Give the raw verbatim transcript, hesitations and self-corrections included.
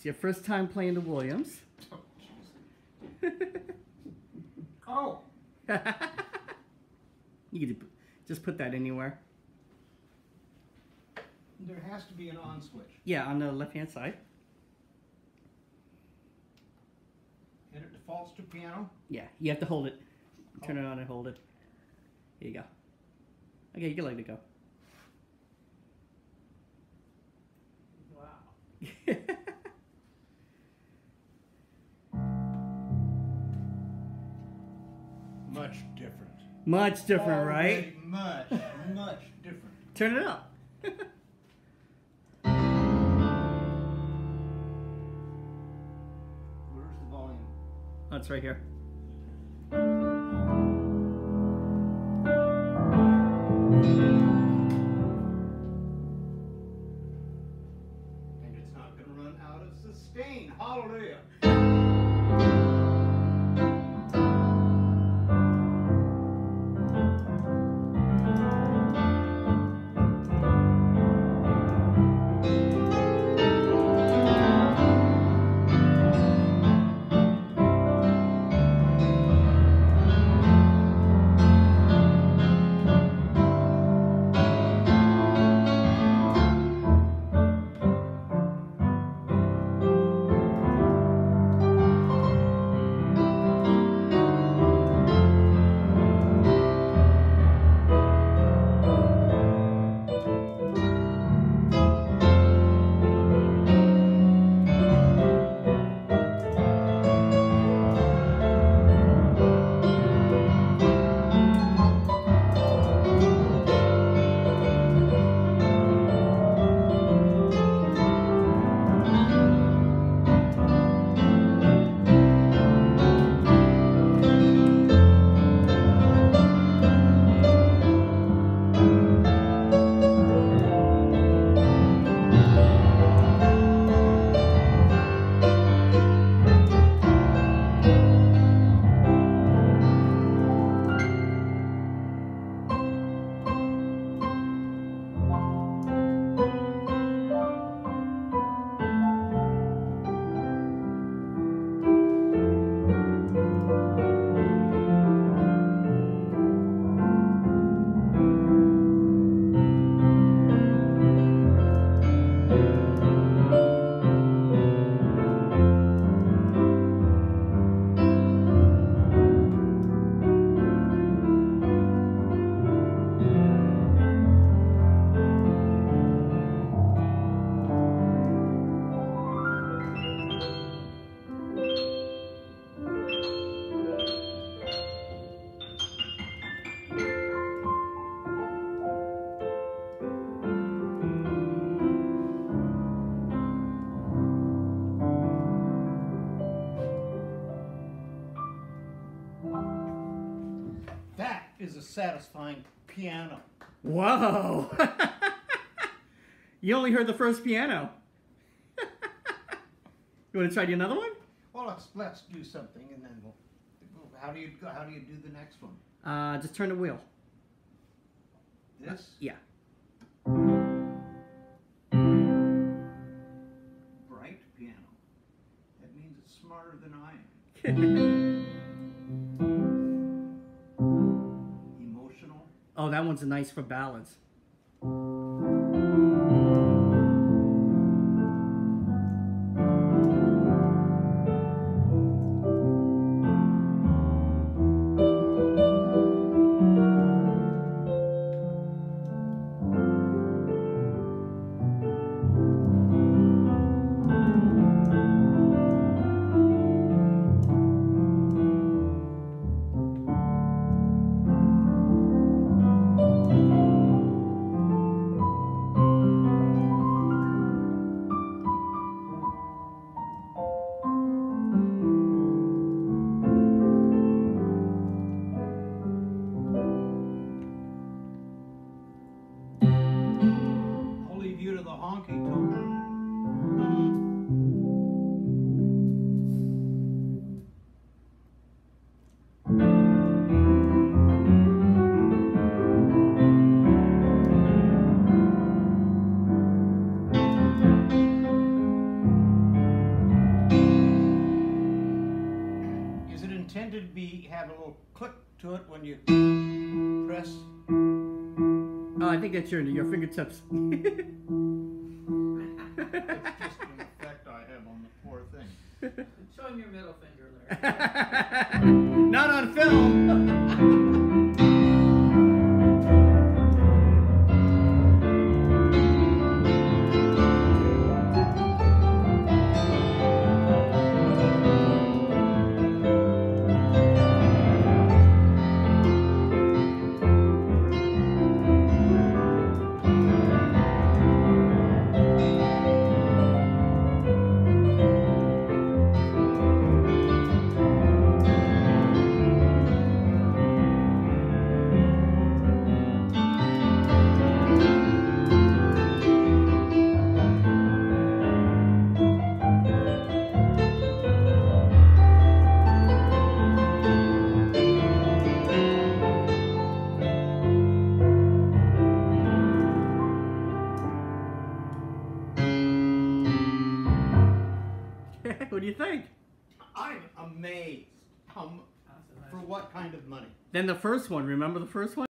It's your first time playing the Williams. Oh! You can just put that anywhere. There has to be an on switch. Yeah, on the left-hand side. And it defaults to piano? Yeah, you have to hold it. Turn it on and hold it. Here you go. Okay, you can let it go. Wow. Much different. Much different, Oh, right? Much, much different. Turn it up. Where's the volume? Oh, it's right here. And it's not going to run out of sustain. Hallelujah. That is a satisfying piano. Whoa! You only heard the first piano. You want to try the another one? Well, let's let's do something, and then we'll. How do you how do you do the next one? Uh, just turn the wheel. This? Uh, yeah. Bright piano. That means it's smarter than I am. Emotional. Oh, that one's nice for ballads. tended to be have a little click to it when you press. Oh, I think that's your your fingertips. It's just an effect I have on the poor thing. Show him your middle finger, Larry. Not on film. What do you think? I'm amazed. How, m- for what kind of money? Then the first one, remember the first one?